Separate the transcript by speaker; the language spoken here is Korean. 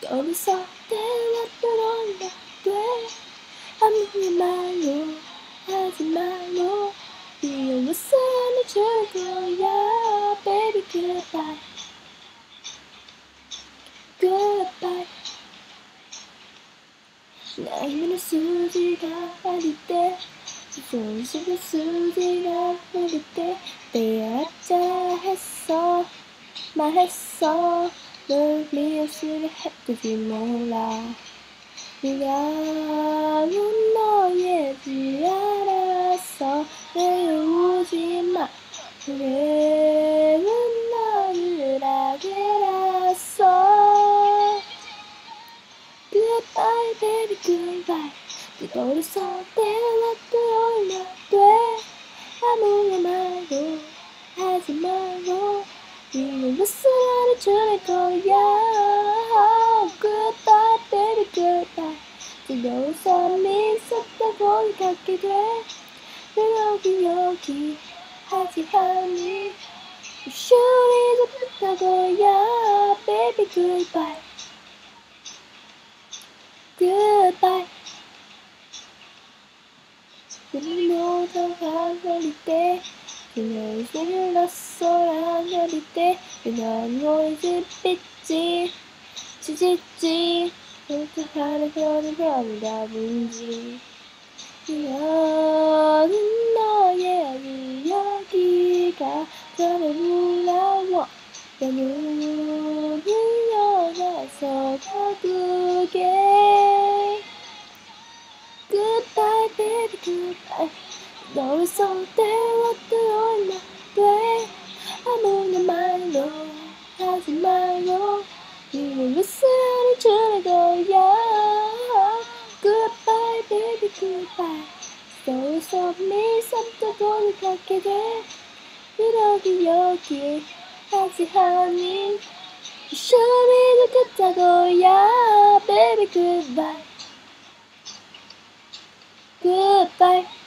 Speaker 1: 어디서 때렸던 돼 아무 말로 하지 말고 이런 웃음을 줄 거야 baby goodbye goodbye 나 힘을 쓰지가 않을 때 손수를 쓰지가 않을 때 빼앗자 했어 말했어 널 미웠으려 했는지 몰라 네가 너였지 알았어 내 오지마 그래는 너를 알았어 Goodbye baby goodbye 네 버릇서 때려도 돼 아무 말도 하지 말고 이런 웃음을 줄 거야 Goodbye baby goodbye 뜨거워서 미쳤다고 갖게 돼 여기 하지 않니 쇼리도 듣다고야 baby goodbye goodbye 그를 놓다가 걸릴 때 그녀의 손을 놨어야 걸릴 때 그녀는 노이즈 삐지 지지지 그렇게 하는 별이가 뭔지 그녀는 너의 여기가 저를 불러워 너는 여자서 가두게 Goodbye baby goodbye 너를 손 때려도 돼 아무나 말로 하지 말고 이런 웃음을 줄 거야 Goodbye baby goodbye 너를 손 미쳤다고 갖게 돼 여기 하지 않니 쇼리도 듣다고야 baby goodbye goodbye